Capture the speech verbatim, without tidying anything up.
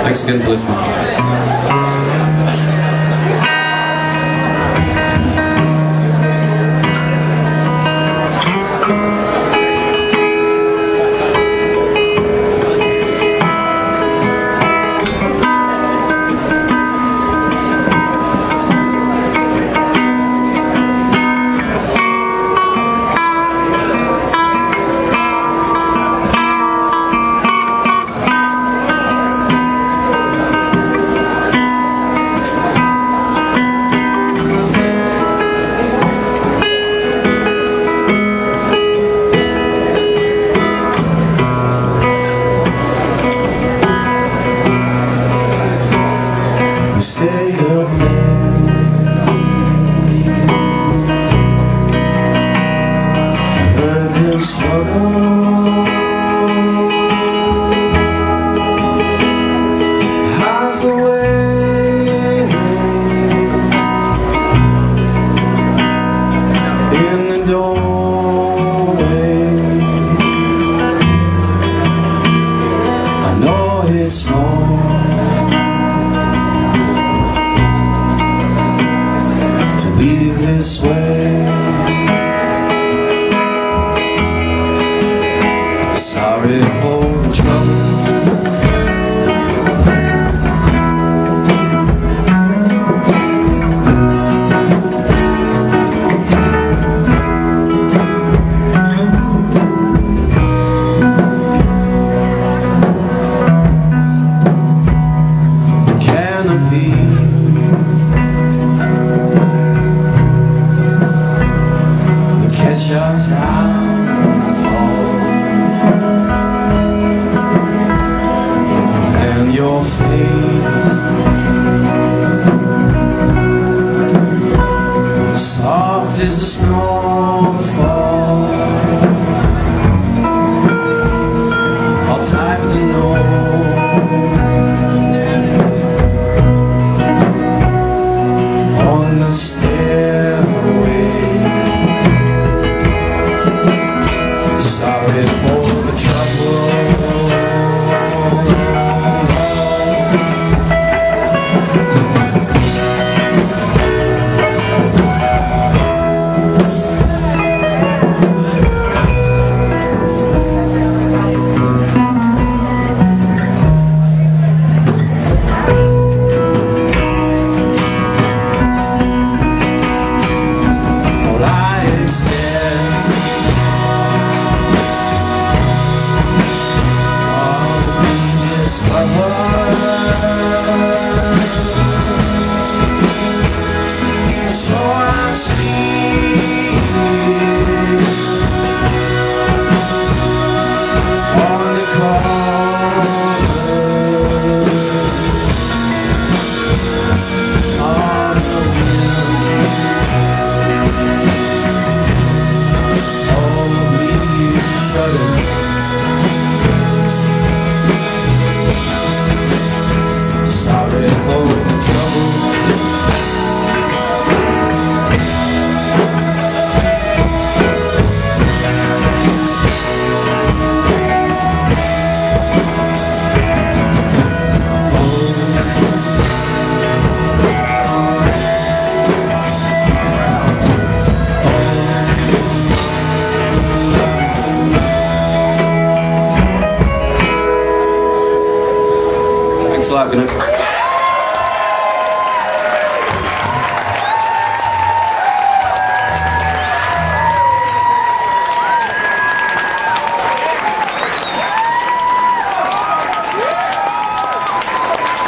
Thanks again for listening. Stayed up late. I heard them struggle. Half away in the doorway. I know it's wrong leave this way. Sorry for the trouble. The canopy just downfall, and your face soft as a snowfall. I'll type the note on the stairway. Sorry for the trouble. All I expect so I sleep on the cover of the wind. All the leaves shudder. Sorry for the trouble. Thanks a lot, good night.